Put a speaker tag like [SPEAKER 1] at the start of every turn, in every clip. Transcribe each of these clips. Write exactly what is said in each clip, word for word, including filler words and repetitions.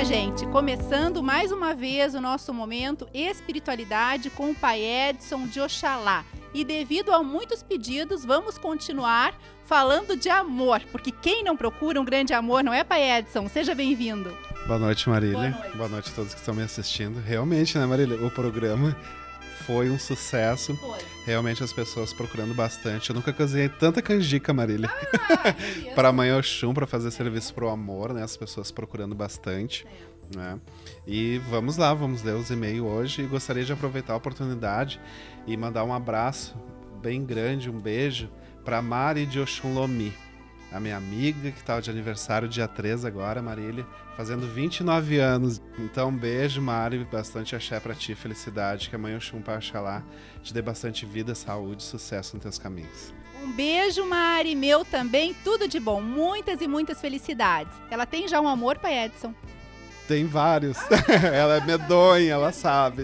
[SPEAKER 1] minha gente, começando mais uma vez o nosso momento Espiritualidade com o Pai Edson de Oxalá. E devido a muitos pedidos, vamos continuar falando de amor, porque quem não procura um grande amor, não é, Pai Edson? Seja bem-vindo.
[SPEAKER 2] Boa noite, Marília.
[SPEAKER 1] Boa noite.
[SPEAKER 2] Boa noite a todos que estão me assistindo. Realmente, né, Marília? O programa foi um sucesso.
[SPEAKER 1] Foi.
[SPEAKER 2] Realmente as pessoas procurando bastante. Eu nunca cozinhei tanta canjica, Marília.
[SPEAKER 1] Ah,
[SPEAKER 2] para Mãe Oxum, para fazer serviço pro amor, né? As pessoas procurando bastante.
[SPEAKER 1] é.
[SPEAKER 2] Né? E vamos lá, vamos ler os e-mails hoje. E gostaria de aproveitar a oportunidade e mandar um abraço bem grande, um beijo para Mari de Oxum Lomi, a minha amiga que estava de aniversário dia três agora, Marília, fazendo vinte e nove anos. Então, um beijo, Mari, bastante axé pra ti, felicidade, que a Mãe Oxum Pai Oxalá te dê bastante vida, saúde e sucesso nos teus caminhos.
[SPEAKER 1] Um beijo, Mari, meu também, tudo de bom, muitas e muitas felicidades. Ela tem já um amor, Pai Edson?
[SPEAKER 2] Tem vários. Ela é medonha, ela sabe.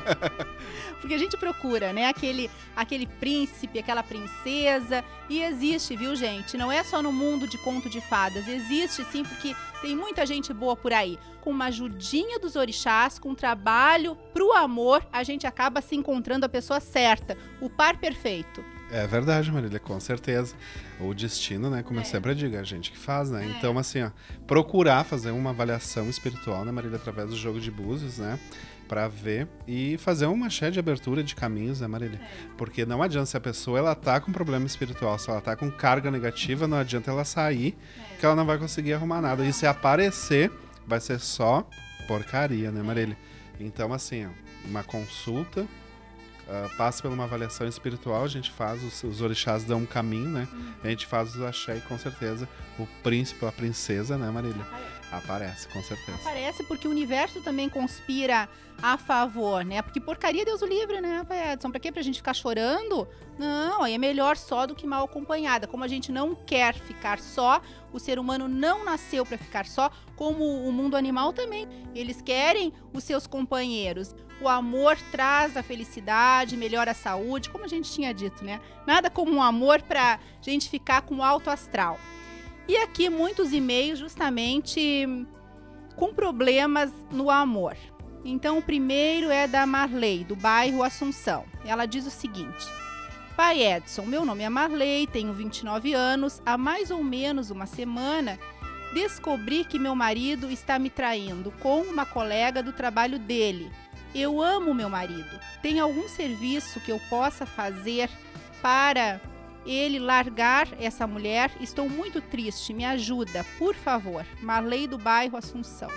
[SPEAKER 1] Porque a gente procura, né, aquele, aquele príncipe, aquela princesa, e existe, viu, gente? Não é só no mundo de conto de fadas, existe sim, porque tem muita gente boa por aí. Com uma ajudinha dos orixás, com trabalho pro amor, a gente acaba se encontrando a pessoa certa, o par perfeito.
[SPEAKER 2] É verdade, Marília, com certeza. O destino, né, como
[SPEAKER 1] É.
[SPEAKER 2] eu sempre digo, é a gente que faz, né?
[SPEAKER 1] É.
[SPEAKER 2] Então, assim, ó, procurar fazer uma avaliação espiritual, né, Marília, através do jogo de búzios, né? Pra ver e fazer uma axé de abertura de caminhos, né, Marília?
[SPEAKER 1] É.
[SPEAKER 2] Porque não adianta, se a pessoa ela tá com problema espiritual, se ela tá com carga negativa, não adianta ela sair,
[SPEAKER 1] É.
[SPEAKER 2] que ela não vai conseguir arrumar nada. E se aparecer, vai ser só porcaria, né, Marília? Então, assim, ó, uma consulta, uh, passa por uma avaliação espiritual, a gente faz, os, os orixás dão um caminho, né? A gente faz os axé e com certeza o príncipe, a princesa, né, Marília? Aparece, com certeza.
[SPEAKER 1] Parece porque o universo também conspira a favor, né? Porque porcaria Deus o livre, né, Pai Edson? Pra quê? Pra gente ficar chorando? Não, aí é melhor só do que mal acompanhada. Como a gente não quer ficar só, o ser humano não nasceu pra ficar só, como o mundo animal também. Eles querem os seus companheiros. O amor traz a felicidade, melhora a saúde, como a gente tinha dito, né? Nada como um amor pra gente ficar com alto astral. E aqui muitos e-mails justamente com problemas no amor. Então o primeiro é da Marley, do bairro Assunção. Ela diz o seguinte: Pai Edson, meu nome é Marley, tenho vinte e nove anos. Há mais ou menos uma semana descobri que meu marido está me traindo com uma colega do trabalho dele. Eu amo meu marido. Tem algum serviço que eu possa fazer para ele largar essa mulher? Estou muito triste, me ajuda, por favor. Marley do bairro Assunção.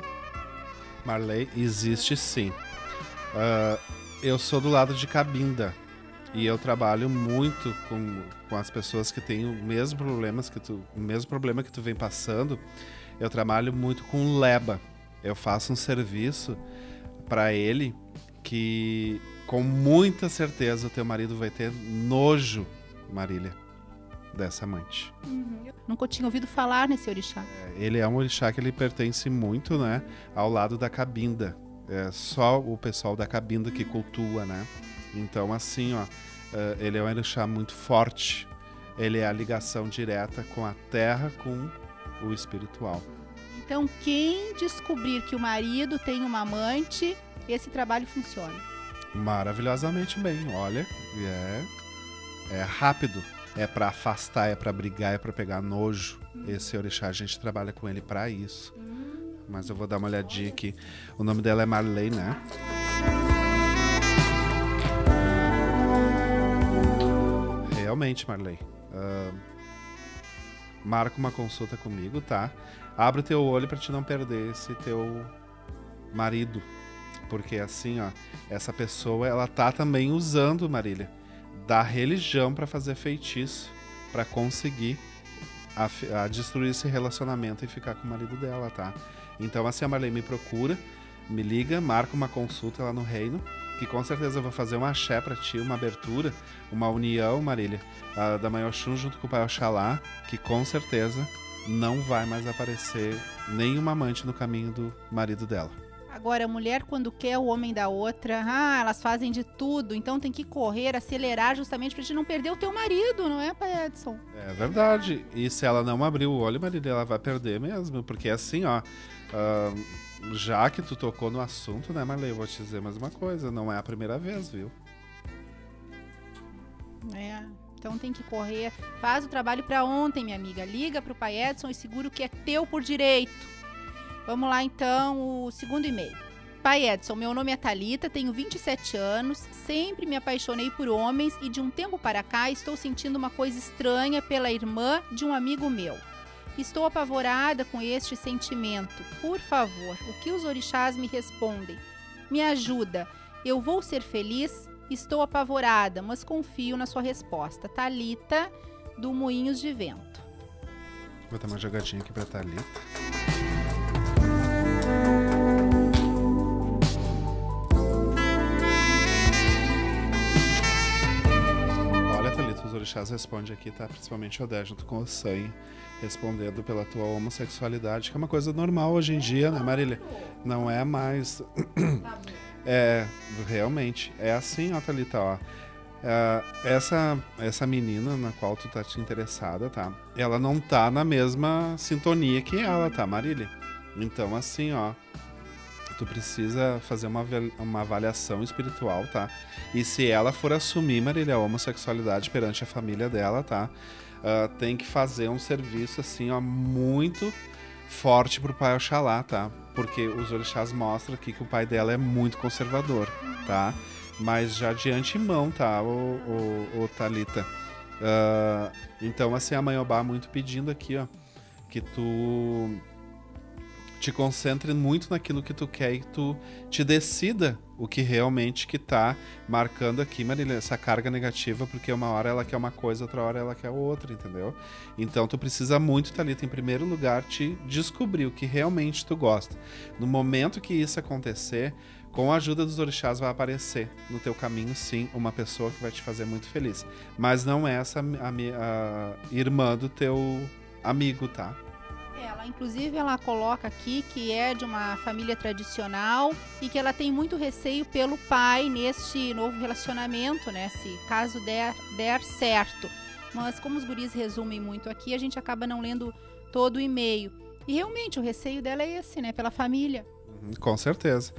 [SPEAKER 2] Marley, existe sim. Uh, eu sou do lado de Cabinda e eu trabalho muito com, com as pessoas que têm o mesmo problemas que tu, o mesmo problema que tu vem passando. Eu trabalho muito com Leba. Eu faço um serviço para ele que com muita certeza o teu marido vai ter nojo, Marília, dessa amante.
[SPEAKER 1] Uhum. Nunca tinha ouvido falar nesse orixá.
[SPEAKER 2] É, ele é um orixá que ele pertence muito, né, ao lado da Cabinda. É só o pessoal da Cabinda que cultua, né? Então, assim, ó, ele é um orixá muito forte. Ele é a ligação direta com a terra, com o espiritual.
[SPEAKER 1] Então, quem descobrir que o marido tem uma amante, esse trabalho funciona.
[SPEAKER 2] Maravilhosamente bem, olha, é, é rápido. É pra afastar, é pra brigar, é pra pegar nojo. Hum. Esse orixá, a gente trabalha com ele pra isso. Hum. Mas eu vou dar uma olhadinha aqui. O nome dela é Marley, né? Realmente, Marley. Uh, marca uma consulta comigo, tá? Abre o teu olho pra te não perder esse teu marido. Porque assim, ó, essa pessoa, ela tá também usando, Marília, da religião para fazer feitiço, para conseguir a, a destruir esse relacionamento e ficar com o marido dela, tá? Então, assim, a Marley me procura, me liga, marca uma consulta lá no reino, que com certeza eu vou fazer uma axé para ti, uma abertura, uma união, Marília, a, da Mãe Oxum junto com o Pai Oxalá, que com certeza não vai mais aparecer nenhuma amante no caminho do marido dela.
[SPEAKER 1] Agora, a mulher, quando quer o homem da outra, ah, elas fazem de tudo, então tem que correr, acelerar justamente pra gente não perder o teu marido, não é, Pai Edson?
[SPEAKER 2] É verdade. E se ela não abrir o olho, Marília, ela vai perder mesmo. Porque assim, ó, uh, já que tu tocou no assunto, né, Marley, eu vou te dizer mais uma coisa, não é a primeira vez, viu?
[SPEAKER 1] É, então tem que correr. Faz o trabalho para ontem, minha amiga. Liga pro pai Edson e segura o que é teu por direito. Vamos lá, então, o segundo e-mail. Pai Edson, meu nome é Thalita, tenho vinte e sete anos, sempre me apaixonei por homens e de um tempo para cá estou sentindo uma coisa estranha pela irmã de um amigo meu. Estou apavorada com este sentimento. Por favor, o que os orixás me respondem? Me ajuda. Eu vou ser feliz? Estou apavorada, mas confio na sua resposta. Thalita, do Moinhos de Vento.
[SPEAKER 2] Vou dar uma jogadinha aqui pra Thalita. Olha, Thalita, os orixás respondem aqui, tá? Principalmente o Odé, junto com o Sam, respondendo pela tua homossexualidade, que é uma coisa normal hoje em dia, né, Marília? Não é mais... É, realmente, é assim, ó, Thalita, ó. É, essa, essa menina na qual tu tá te interessada, tá? Ela não tá na mesma sintonia que ela, tá, Marília? Então, assim, ó, tu precisa fazer uma, uma avaliação espiritual, tá? E se ela for assumir, Marília, a homossexualidade perante a família dela, tá? Uh, tem que fazer um serviço, assim, ó, muito forte pro pai Oxalá, tá? Porque os orixás mostram aqui que o pai dela é muito conservador, tá? Mas já de antemão, tá, o, o, o Thalita? Uh, então, assim, a Mãe Obá muito pedindo aqui, ó, que tu te concentre muito naquilo que tu quer e tu te decida o que realmente que tá marcando aqui, Marília, essa carga negativa, porque uma hora ela quer uma coisa, outra hora ela quer outra, entendeu? Então tu precisa muito, Thalita, em primeiro lugar, te descobrir o que realmente tu gosta. No momento que isso acontecer, com a ajuda dos orixás vai aparecer no teu caminho, sim, uma pessoa que vai te fazer muito feliz. Mas não é essa a, a, a irmã do teu amigo, tá?
[SPEAKER 1] Ela, inclusive, ela coloca aqui que é de uma família tradicional e que ela tem muito receio pelo pai neste novo relacionamento, né? Se caso der, der certo. Mas como os guris resumem muito aqui, a gente acaba não lendo todo o e-mail. E realmente o receio dela é esse, né? Pela família.
[SPEAKER 2] Com certeza.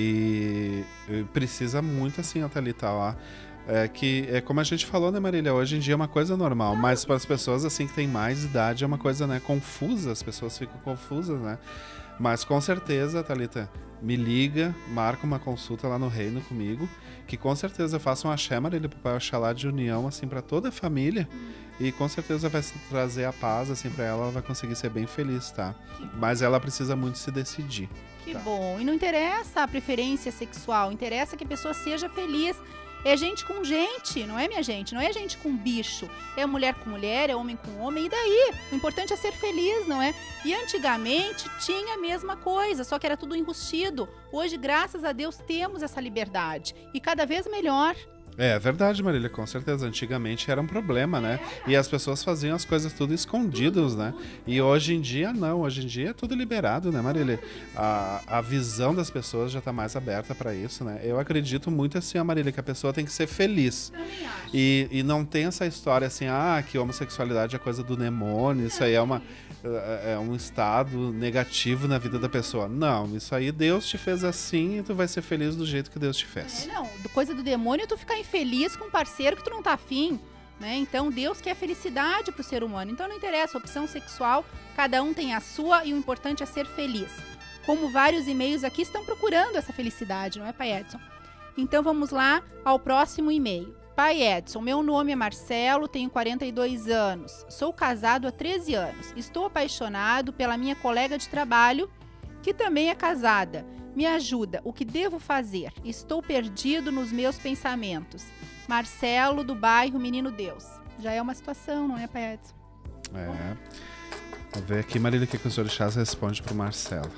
[SPEAKER 2] E precisa muito assim, ó, Thalita, ó. É que, é como a gente falou, né, Marília? Hoje em dia é uma coisa normal, mas para as pessoas assim que têm mais idade é uma coisa, né, confusa, as pessoas ficam confusas, né? Mas com certeza, Thalita, me liga, marca uma consulta lá no Reino comigo, que com certeza eu faço um axé, Marília, pro pai Oxalá de união, assim, para toda a família, e com certeza vai trazer a paz, assim, para ela, ela vai conseguir ser bem feliz, tá? Mas ela precisa muito se decidir.
[SPEAKER 1] Que
[SPEAKER 2] tá?
[SPEAKER 1] bom. E não interessa a preferência sexual, interessa que a pessoa seja feliz. É gente com gente, não é, minha gente? Não é gente com bicho. É mulher com mulher, é homem com homem, e daí? O importante é ser feliz, não é? E antigamente tinha a mesma coisa, só que era tudo enrustido. Hoje, graças a Deus, temos essa liberdade. E cada vez melhor.
[SPEAKER 2] É verdade, Marília, com certeza. Antigamente era um problema, né? E as pessoas faziam as coisas tudo escondidas, né? E hoje em dia, não. Hoje em dia é tudo liberado, né, Marília? A, a visão das pessoas já tá mais aberta para isso, né? Eu acredito muito assim, a Marília, que a pessoa tem que ser feliz. E, e não tem essa história assim, ah, que homossexualidade é coisa do demônio, isso aí é, uma, é um estado negativo na vida da pessoa. Não, isso aí Deus te fez assim e tu vai ser feliz do jeito que Deus te fez.
[SPEAKER 1] É, não, coisa do demônio é tu ficar infeliz com um parceiro que tu não tá afim, né? Então Deus quer felicidade pro ser humano. Então não interessa, opção sexual, cada um tem a sua e o importante é ser feliz. Como vários e-mails aqui estão procurando essa felicidade, não é, Pai Edson? Então vamos lá ao próximo e-mail. Pai Edson, meu nome é Marcelo, tenho quarenta e dois anos, sou casado há treze anos, estou apaixonado pela minha colega de trabalho, que também é casada. Me ajuda, o que devo fazer? Estou perdido nos meus pensamentos. Marcelo, do bairro Menino Deus. Já é uma situação, não é, Pai Edson?
[SPEAKER 2] É. Vamos ver aqui, Marília, o que os orixás respondem pro Marcelo.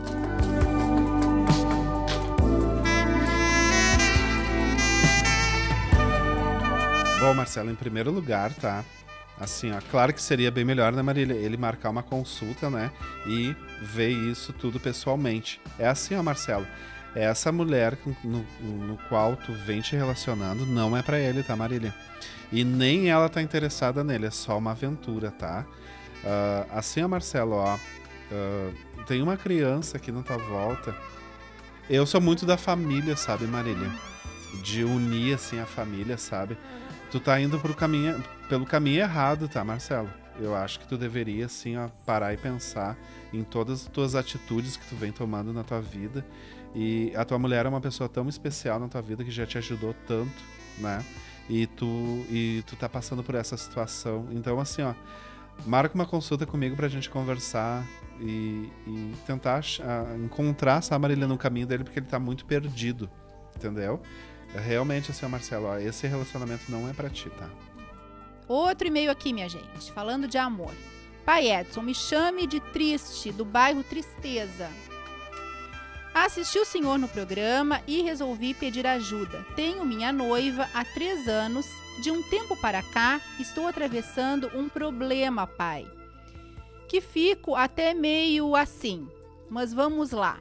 [SPEAKER 2] Bom, Marcelo, em primeiro lugar, tá? Assim, ó, claro que seria bem melhor, né, Marília, ele marcar uma consulta, né, e ver isso tudo pessoalmente. É assim, ó, Marcelo, essa mulher no, no qual tu vem te relacionando não é pra ele, tá, Marília? E nem ela tá interessada nele, é só uma aventura, tá? Uh, assim, ó, Marcelo, ó, Uh, tem uma criança aqui na tua volta. Eu sou muito da família, sabe, Marília? De unir, assim, a família, sabe? Tu tá indo pro caminho, pelo caminho errado, tá, Marcelo? Eu acho que tu deveria, assim, ó, parar e pensar em todas as tuas atitudes que tu vem tomando na tua vida. E a tua mulher é uma pessoa tão especial na tua vida que já te ajudou tanto, né? E tu, e tu tá passando por essa situação. Então, assim, ó, marca uma consulta comigo pra gente conversar e, e tentar uh, encontrar essa Marília no caminho dele, porque ele tá muito perdido, entendeu? Realmente, assim, ó, Marcelo, ó, esse relacionamento não é pra ti, tá?
[SPEAKER 1] Outro e-mail aqui, minha gente, falando de amor. Pai Edson, me chame de Triste, do bairro Tristeza. Assisti o senhor no programa e resolvi pedir ajuda. Tenho minha noiva há três anos. De um tempo para cá, estou atravessando um problema, pai. Que fico até meio assim. Mas vamos lá.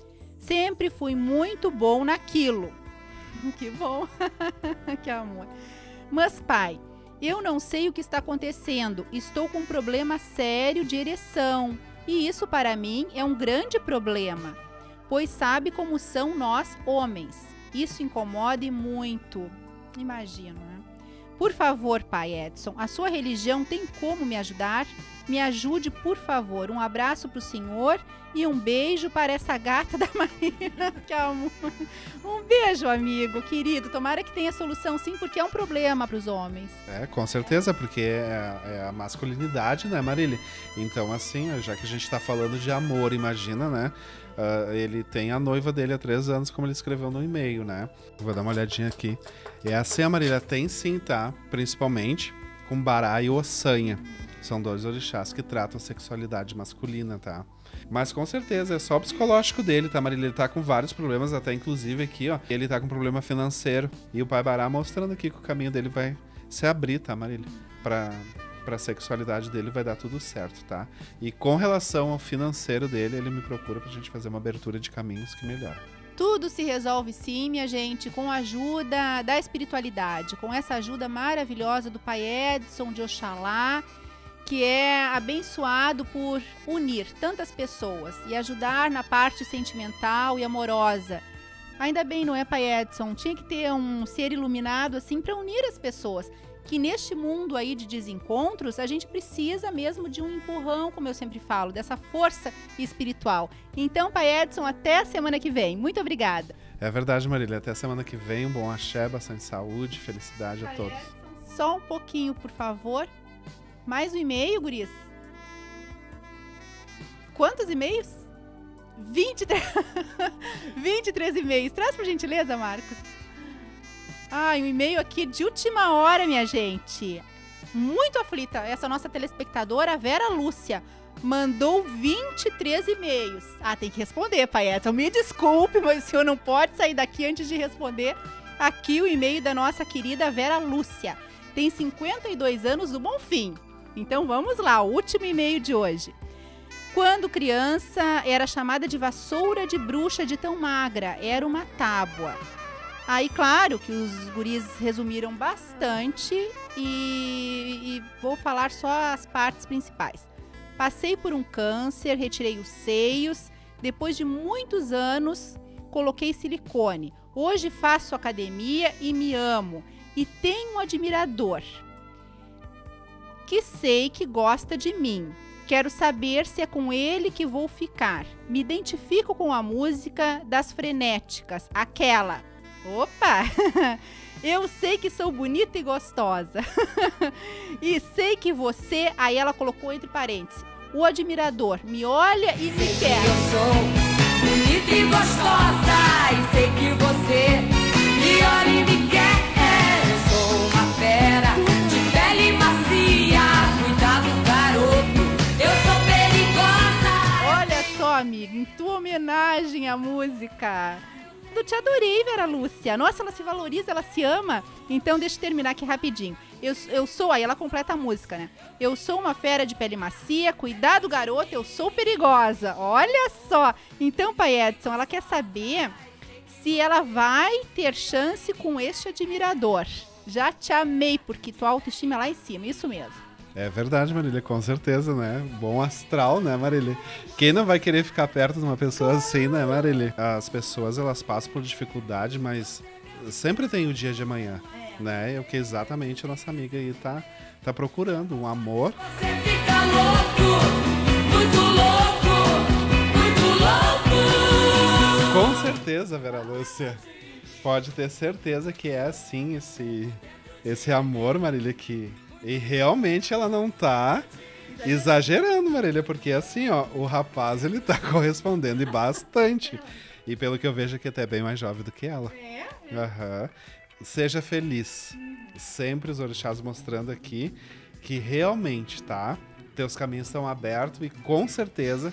[SPEAKER 1] Sempre fui muito bom naquilo. Que bom. Que amor. Mas, pai, eu não sei o que está acontecendo. Estou com um problema sério de ereção. E isso, para mim, é um grande problema. Pois sabe como são nós, homens. Isso incomoda muito. Imagino, né? Por favor, pai Edson, a sua religião tem como me ajudar? Me ajude, por favor. Um abraço para o senhor e um beijo para essa gata da Marina. Que amor. Um beijo, amigo, querido. Tomara que tenha solução, sim, porque é um problema para os homens.
[SPEAKER 2] É, com certeza, porque é, é a masculinidade, né, Marília? Então, assim, já que a gente está falando de amor, imagina, né? Uh, ele tem a noiva dele há três anos, como ele escreveu no e-mail, né? Vou dar uma olhadinha aqui. É assim, a Marília tem sim, tá? Principalmente com Bará e Ossanha. São dois orixás que tratam a sexualidade masculina, tá? Mas com certeza é só o psicológico dele, tá, Marília? Ele tá com vários problemas, até inclusive aqui, ó. Ele tá com problema financeiro. E o pai Bará mostrando aqui que o caminho dele vai se abrir, tá, Marília? Pra... para a sexualidade dele vai dar tudo certo, tá? E com relação ao financeiro dele, ele me procura pra gente fazer uma abertura de caminhos que melhora.
[SPEAKER 1] Tudo se resolve sim, minha gente, com a ajuda da espiritualidade, com essa ajuda maravilhosa do pai Edson de Oxalá, que é abençoado por unir tantas pessoas e ajudar na parte sentimental e amorosa. Ainda bem, não é, pai Edson? Tinha que ter um ser iluminado assim para unir as pessoas. Que neste mundo aí de desencontros, a gente precisa mesmo de um empurrão, como eu sempre falo, dessa força espiritual. Então, pai Edson, até a semana que vem. Muito obrigada.
[SPEAKER 2] É verdade, Marília. Até a semana que vem. Um bom axé, bastante saúde, felicidade pai a todos.
[SPEAKER 1] Edson, só um pouquinho, por favor. Mais um e-mail, guris. Quantos e-mails? vinte e três... vinte e três e-mails. Traz por gentileza, Marcos. Ai, um e-mail aqui de última hora, minha gente. Muito aflita. Essa nossa telespectadora, a Vera Lúcia, mandou vinte e três e-mails. Ah, tem que responder, pai Edson. Me desculpe, mas o senhor não pode sair daqui antes de responder aqui o e-mail da nossa querida Vera Lúcia. Tem cinquenta e dois anos do Bonfim. Então vamos lá, o último e-mail de hoje. Quando criança, era chamada de vassoura de bruxa de tão magra. Era uma tábua. Aí, claro que os guris resumiram bastante e, e vou falar só as partes principais. Passei por um câncer, retirei os seios. Depois de muitos anos, coloquei silicone. Hoje faço academia e me amo. E tenho um admirador que sei que gosta de mim. Quero saber se é com ele que vou ficar. Me identifico com a música das Frenéticas, aquela. Opa! Eu sei que sou bonita e gostosa. E sei que você... Aí ela colocou entre parênteses. O admirador me olha e me
[SPEAKER 3] sei
[SPEAKER 1] quer.
[SPEAKER 3] Que eu sou bonita e gostosa. E sei que você me olha e me quer. Eu sou uma fera de pele macia. Cuidado, garoto, eu sou perigosa.
[SPEAKER 1] Olha só, amiga, em tua homenagem à música... Eu te adorei, Vera Lúcia. Nossa, ela se valoriza, ela se ama. Então, deixa eu terminar aqui rapidinho. Eu, eu sou, aí ela completa a música, né? Eu sou uma fera de pele macia, cuidado, garoto, eu sou perigosa. Olha só. Então, pai Edson, ela quer saber se ela vai ter chance com este admirador. Já te amei, porque tua autoestima é lá em cima, isso mesmo.
[SPEAKER 2] É verdade, Marília, com certeza, né? Bom astral, né, Marília? Quem não vai querer ficar perto de uma pessoa assim, né, Marília? As pessoas, elas passam por dificuldade, mas sempre tem o dia de amanhã, é. né? É o que exatamente a nossa amiga aí tá, tá procurando, um amor.
[SPEAKER 3] Você fica louco, muito louco, muito louco.
[SPEAKER 2] Com certeza, Vera Lúcia. Pode ter certeza que é assim esse, esse amor, Marília, que... E realmente ela não tá exagerando, Marília, porque assim, ó, o rapaz, ele tá correspondendo e bastante. E pelo que eu vejo aqui, até é bem mais jovem do que ela.
[SPEAKER 1] É?
[SPEAKER 2] Uhum. Seja feliz. Sempre os orixás mostrando aqui que realmente, tá? Teus caminhos estão abertos e com certeza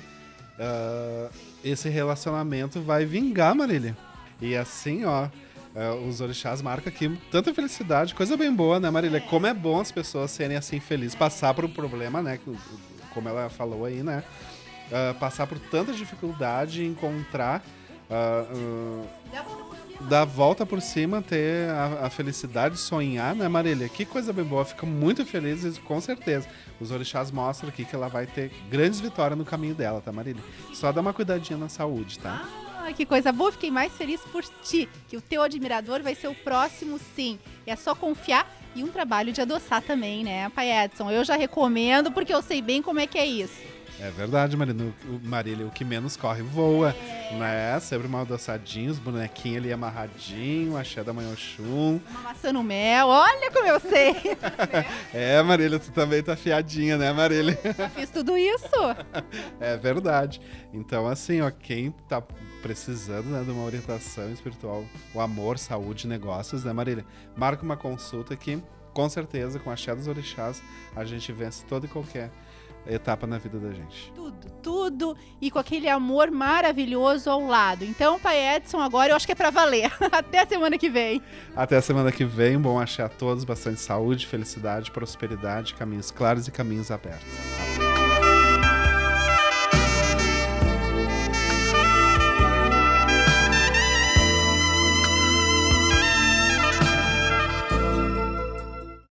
[SPEAKER 2] uh, esse relacionamento vai vingar, Marília. E assim, ó, uh, os orixás marcam aqui tanta felicidade, coisa bem boa, né, Marília? Como é bom as pessoas serem assim felizes, passar por um problema, né, como ela falou aí, né? Uh, passar por tanta dificuldade e encontrar... Uh, uh, dar volta por cima, ter a, a felicidade, sonhar, né, Marília? Que coisa bem boa, fico muito feliz e com certeza os orixás mostram aqui que ela vai ter grandes vitórias no caminho dela, tá, Marília? Só dá uma cuidadinha na saúde, tá?
[SPEAKER 1] Ah, que coisa boa, fiquei mais feliz por ti, que o teu admirador vai ser o próximo, sim. E é só confiar e um trabalho de adoçar também, né, Pai Edson? Eu já recomendo porque eu sei bem como é que é isso.
[SPEAKER 2] É verdade, Marília. O, Marília, o que menos corre voa, é. né? Sempre mal adoçadinho, os bonequinhos ali amarradinho, axé da Manhoxum.
[SPEAKER 1] Uma maçã no mel, olha como eu sei.
[SPEAKER 2] É, Marília, tu também tá afiadinha, né, Marília?
[SPEAKER 1] Eu fiz tudo isso.
[SPEAKER 2] É verdade. Então, assim, ó, quem tá precisando, né, de uma orientação espiritual, o amor, saúde, negócios, né, Marília? Marca uma consulta que, com certeza, com a axé dos orixás, a gente vence toda e qualquer etapa na vida da gente.
[SPEAKER 1] Tudo, tudo. E com aquele amor maravilhoso ao lado. Então, Pai Edson, agora eu acho que é pra valer. Até a semana que vem.
[SPEAKER 2] Até a semana que vem. Bom axé a todos. Bastante saúde, felicidade, prosperidade, caminhos claros e caminhos abertos.